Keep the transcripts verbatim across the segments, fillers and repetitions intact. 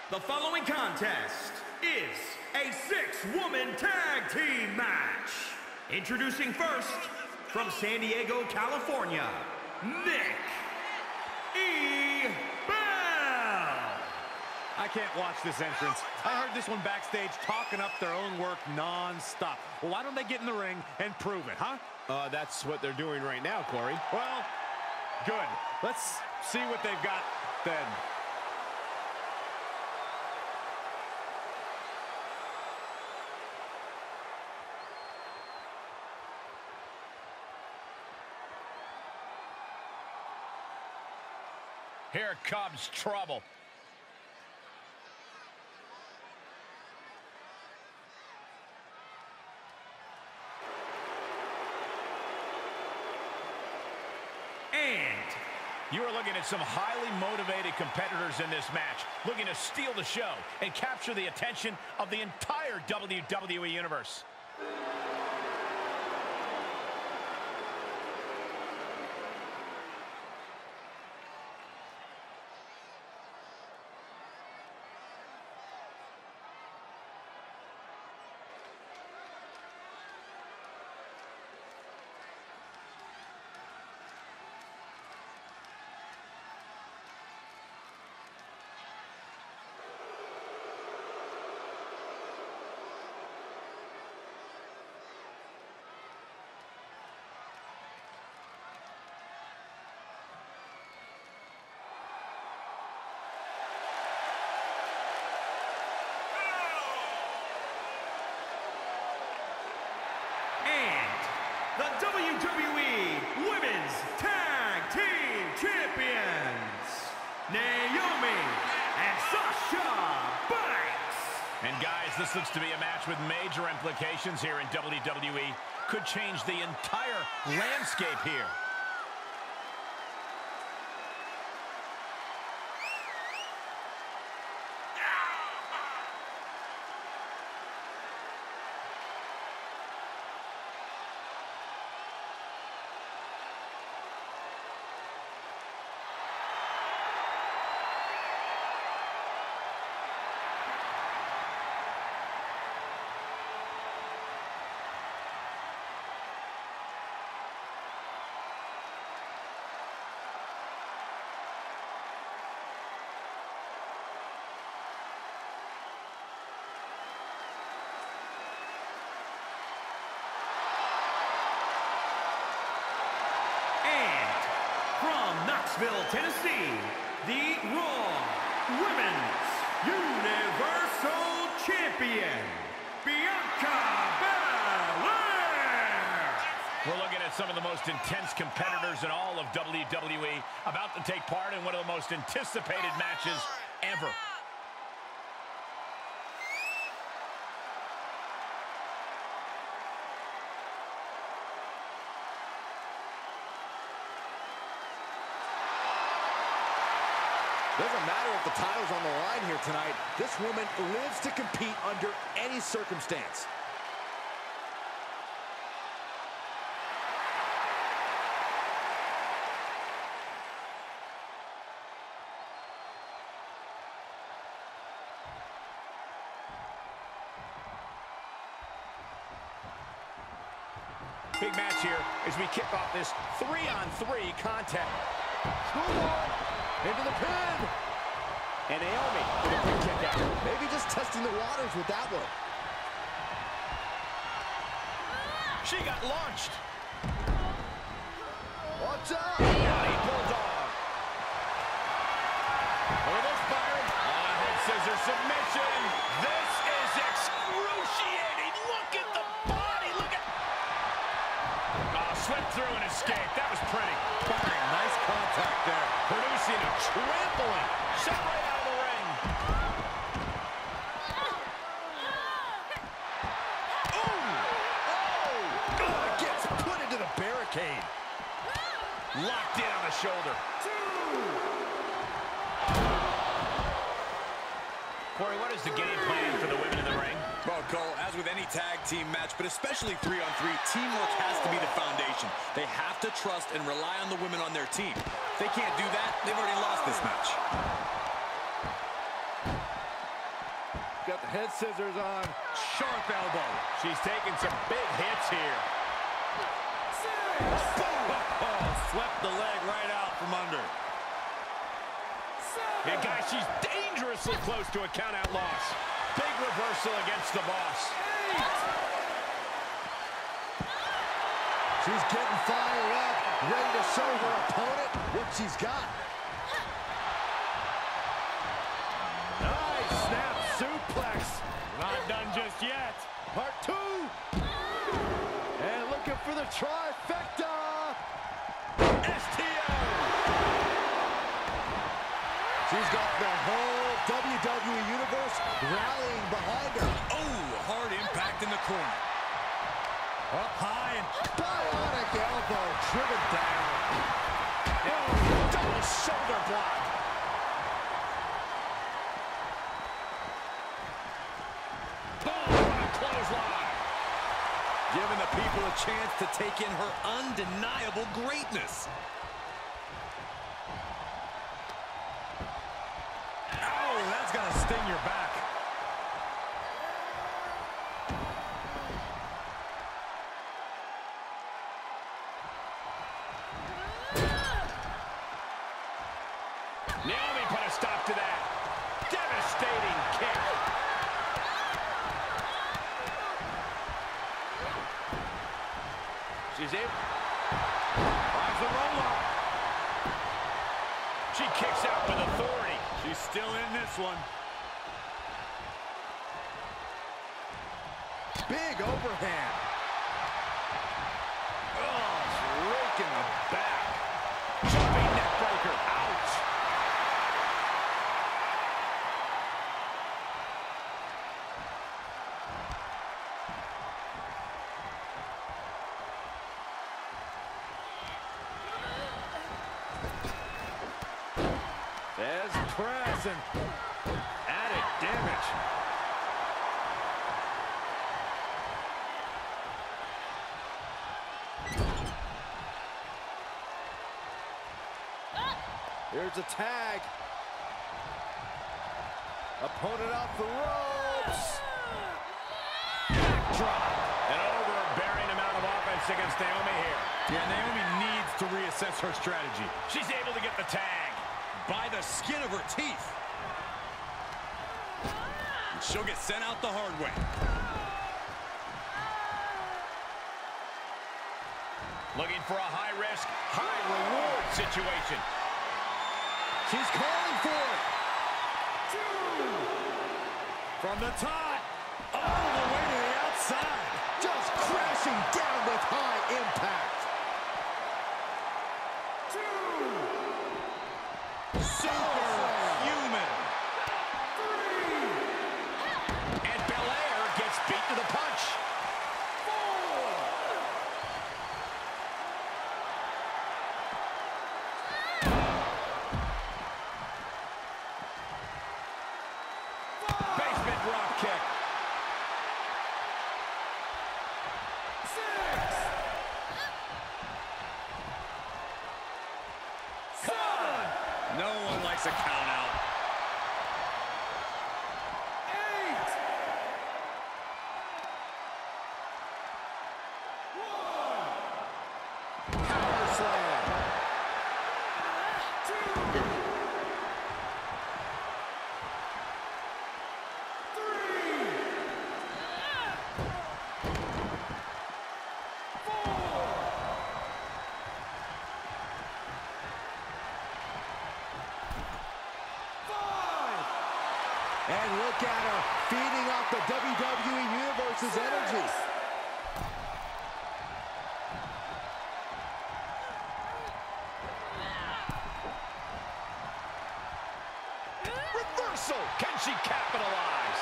The following contest is a six-woman tag team match. Introducing first, from San Diego, California, Nick E. Bell. I can't watch this entrance. I heard this one backstage talking up their own work non-stop. Well, why don't they get in the ring and prove it, huh? Uh, that's what they're doing right now, Corey. Well, good. Let's see what they've got then. Here comes trouble. And you are looking at some highly motivated competitors in this match, looking to steal the show and capture the attention of the entire W W E Universe. the W W E Women's Tag Team Champions, Naomi and Sasha Banks. And guys, this looks to be a match with major implications here in W W E. Could change the entire landscape here. Knoxville, Tennessee, the Raw Women's Universal Champion, Bianca Belair. We're looking at some of the most intense competitors in all of W W E about to take part in one of the most anticipated matches ever. Doesn't matter if the title's on the line here tonight. This woman lives to compete under any circumstance. Big match here as we kick off this three-on-three contest. Into the pin. And Naomi with a quick kick out. Maybe just testing the waters with that one. She got launched. Watch out. Running Bulldog. Look at this, Byron. On head scissor submission. This is excruciating. Look at the body. Look at. Oh, slipped through and escaped. That was pretty. Bang, nice contact there. Producing a trampling. Shot right out of the ring. Ooh. Oh! Oh, it gets put into the barricade. Locked in on the shoulder. Corey, what is the game plan for the women in the ring? Well, Cole, as with any tag team match, but especially three on three, teamwork has to be the foundation. They have to trust and rely on the women on their team. If they can't do that, they've already lost this match. Head scissors on. Sharp elbow. She's taking some big hits here. Oh, swept the leg right out from under. Yeah, guys, she's dangerously close to a count-out loss. Big reversal against the boss. She's getting fired up, ready to show her opponent what she's got. Nice snap suplex. Not done just yet. Part two. And looking for the trifecta. S T O. She's got the whole W W E Universe rallying behind her. Oh, hard impact in the corner. Up high and Bionic elbow driven down. Oh, double shoulder block. Boom, what a clothesline. Giving the people a chance to take in her undeniable greatness. oh, that's gonna sting your back. Naomi put a stop to that. Devastating kick. She's in. Finds the roll-up. She kicks out with authority. She's still in this one. Big overhand. Oh, it's raking the back. Jumping neck breaker. Ouch. There's press and added damage. Here's a tag. Opponent off the ropes. Drop. An overbearing amount of offense against Naomi here. Yeah, Naomi needs to reassess her strategy. She's able to get the tag. By the skin of her teeth. And she'll get sent out the hard way. Looking for a high-risk, high-reward situation. She's calling for it. From the top, all the way to the outside. Just crashing down with high impact. Superhuman. And Belair gets beat to the punch. Basement drop kick. No one likes a count out. Power slam. And look at her, feeding off the W W E Universe's energy. Reversal. Can she capitalize?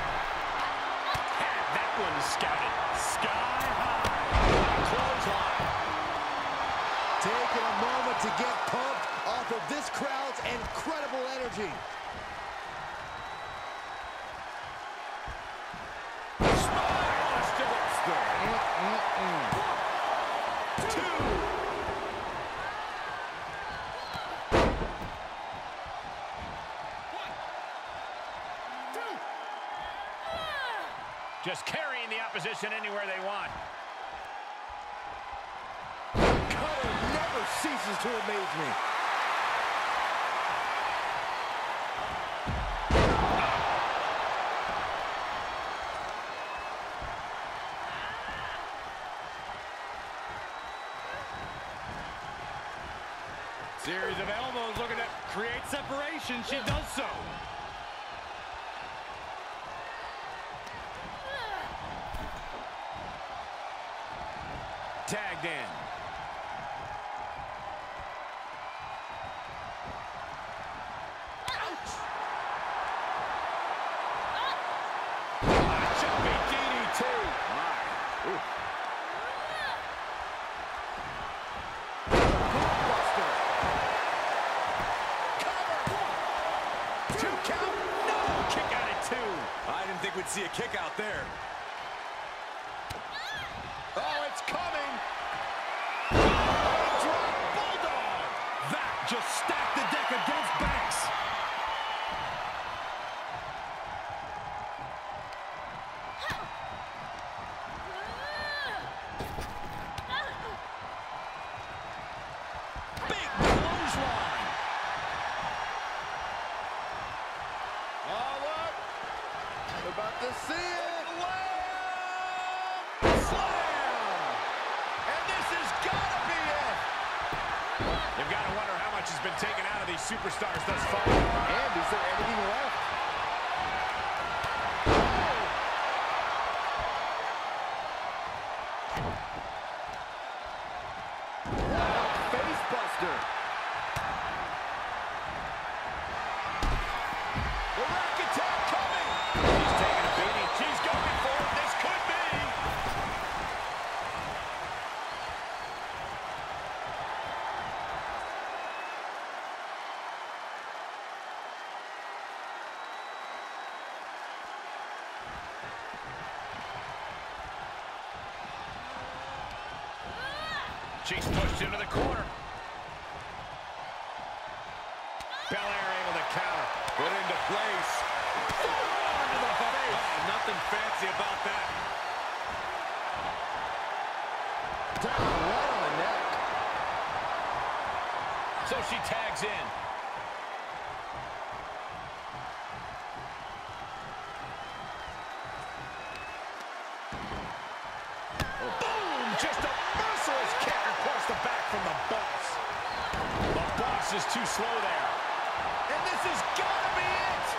Had that one scouted. Sky high. Clothesline. Taking a moment to get pumped off of this crowd's incredible energy. Just carrying the opposition anywhere they want. Cutter never ceases to amaze me. Series of elbows looking to create separation. She does so. Tagged in. Ouch! A jumping D D T. My. Ooh. We'd see a kick out there. Oh, it's coming. Oh, drop bulldog. That just stacked the deck against Banks. Big clothesline. Oh, look. We're about to see it. Slam! And this has got to be it. You've got to wonder how much has been taken out of these superstars thus far. And is there anything left? Face buster. The rack attack coming. She's taking a beating. She's going for it. This could be. She's pushed into the corner. Belair able to counter. Put into place. Forearm to the face. Oh, nothing fancy about that. Down right on the neck. So she tags in. Boom! Just a merciless kick across the back from the boss. The boss is too slow there. And this has got to be it!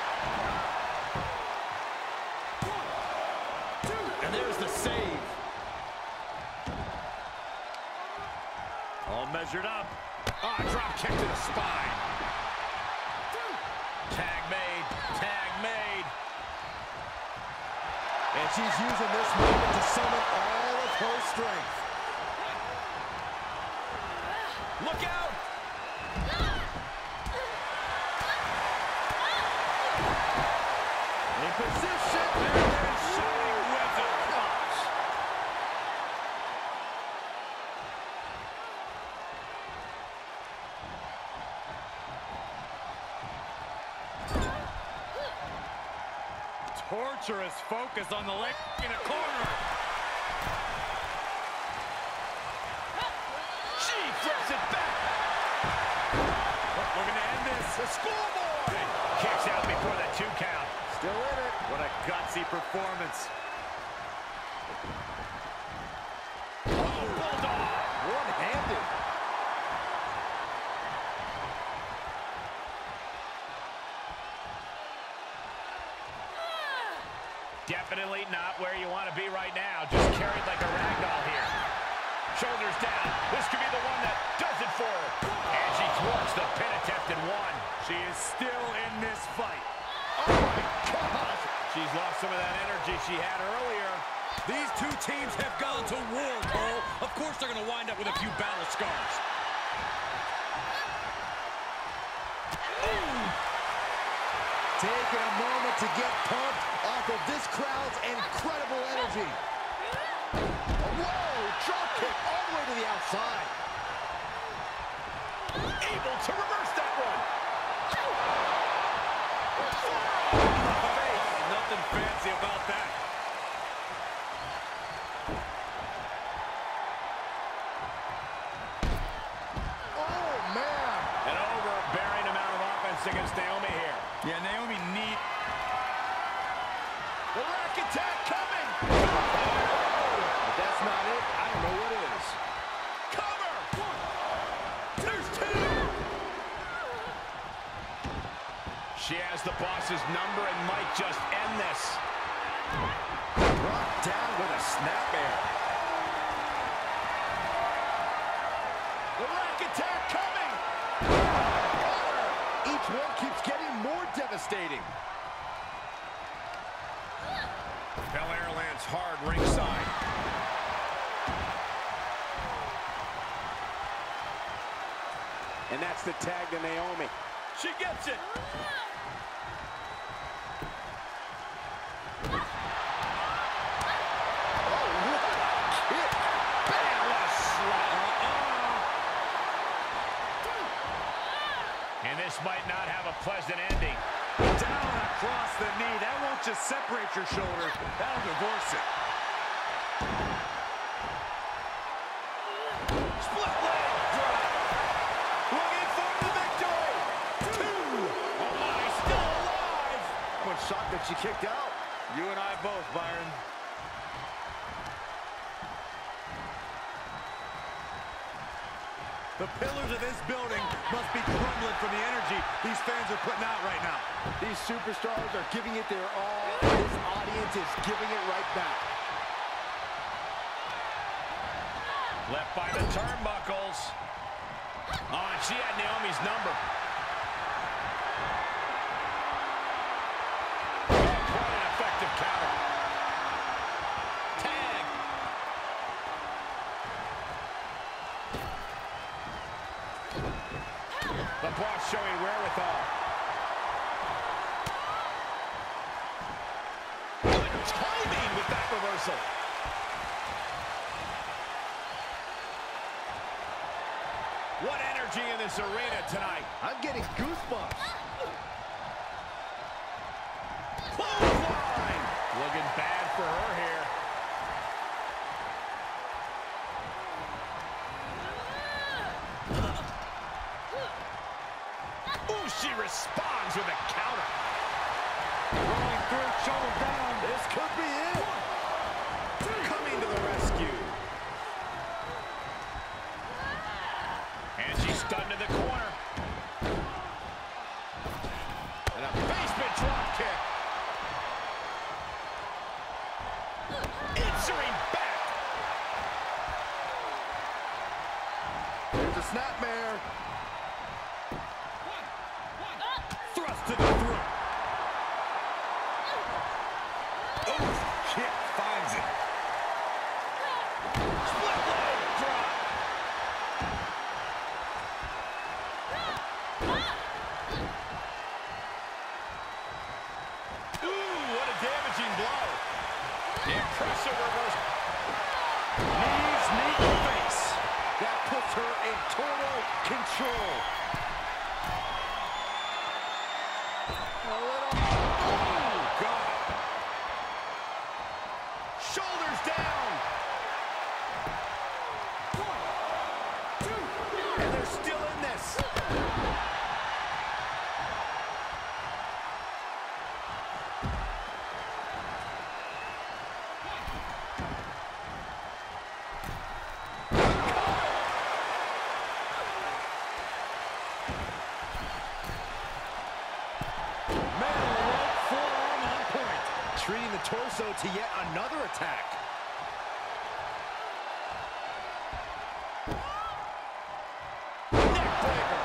And there's the save. All measured up. Ah, drop kick to the spine. Tag made. Tag made. And she's using this moment to summon all of her strength. Look out! In position. And shining with a punch. Torturous focus on the leg in a corner. She flips it back. Looking to end this. The scoreboard. Kicks out before the two count. Still in it. What a gutsy performance. Oh, bulldog. One-handed. Definitely not where you want to be right now. Just carried like a ragdoll here. Shoulders down. This could be the one that does it for her. And she thwarts the pin attempt and one. She is still in this fight. Oh, my gosh. She's lost some of that energy she had earlier. These two teams have gone to war, Cole. Of course they're going to wind up with a few battle scars. Taking a moment to get pumped off of this crowd's incredible energy. Whoa, drop kick all the way to the outside. Able to reverse that one. Nothing fancy about that. She has the boss's number and might just end this. Brought down with a snapmare. The rack attack coming. Each one keeps getting more devastating. Belair lands hard ringside. And that's the tag to Naomi. She gets it. And this might not have a pleasant ending. Down across the knee. That won't just separate your shoulder. That'll divorce it. Split leg drop. Looking for the victory. Two. Oh my, still alive. One shot that she kicked out. You and I both, Byron. The pillars of this building must be crumbling from the energy these fans are putting out right now. These superstars are giving it their all. This audience is giving it right back. Left by the turnbuckles. Oh, and she had Naomi's number. Oh, quite an effective counter. Tag. The boss showing wherewithal. Good timing with that reversal. What energy in this arena tonight. I'm getting goosebumps. Clothesline. Looking bad for her here. Ooh, she responds with a counter. Rolling through, shoulder down. This could be it. Coming to the rescue. And she's stunned in the corner. And a basement drop kick. Answering back. There's a snapmare. Thrust to the throat. Oh, kick finds it. Split leg drop. Ooh, what a damaging blow. The impressive reversal. Knees meet the face. That puts her in total control. A little. Oh, God. Shoulders down. One, two, and they're still in this. Treating the torso to yet another attack. Neckbreaker.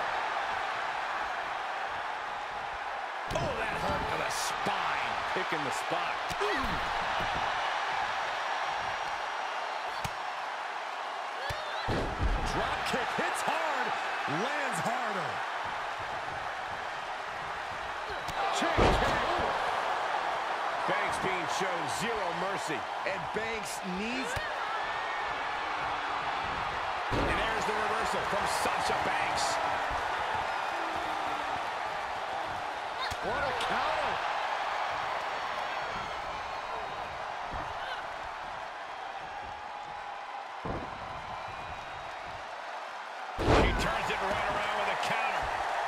Oh, that hurt to the spine. Picking the spot. Drop kick hits hard, lands harder. Check, check. Banks being shown zero mercy. And Banks needs. And there's the reversal from Sasha Banks. What a counter. He turns it right around with a counter.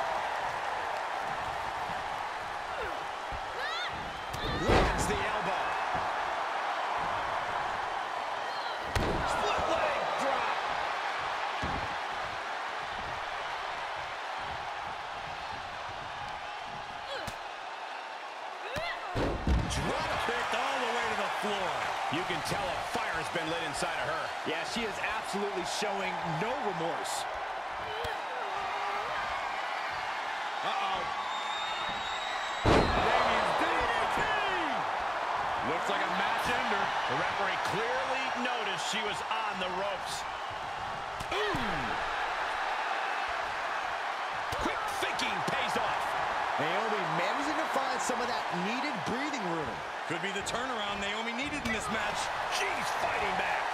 Lands the elbow. Split leg drop. tell a fire has been lit inside of her. Yeah, she is absolutely showing no remorse. Uh-oh. Looks like a match ender. The referee clearly noticed she was on the ropes. Ooh. Quick thinking pays off. Naomi managing to find some of that needed breathing room. Could be the turnaround Naomi needed in this match. She's fighting back.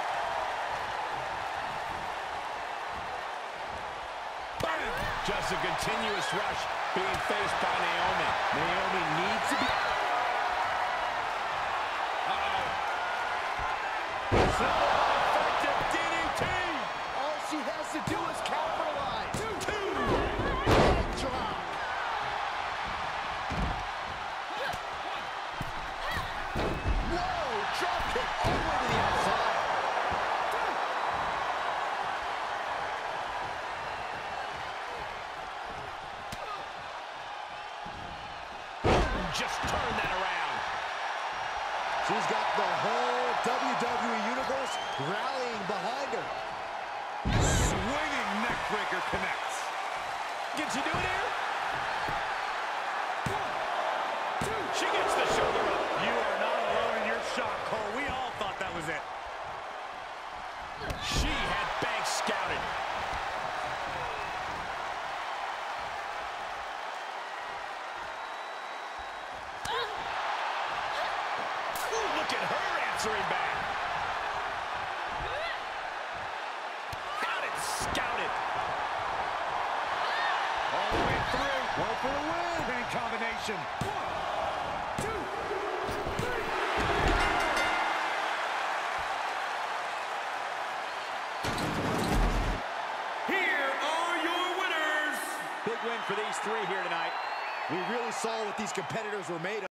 Bam! Just a continuous rush being faced by Naomi. Naomi needs to be... Uh-oh. Effective D D T. All she has to do is capitalize. Two. Two. Leg drop. Whoa, drop kick all the way to the outside. Just turn that around. She's got the whole W W E Universe rallying behind her. Swinging neckbreaker connects. Can she do it here? One, two. She gets the shoulder up. You are not alone in your shock, Cole. We all thought that was it. She had Banks scouted. Ooh, look at her answering back. Had it scouted. All the way through. One for the win. Pin combination. One, two, three. Here are your winners. Big win for these three here tonight. We really saw what these competitors were made of.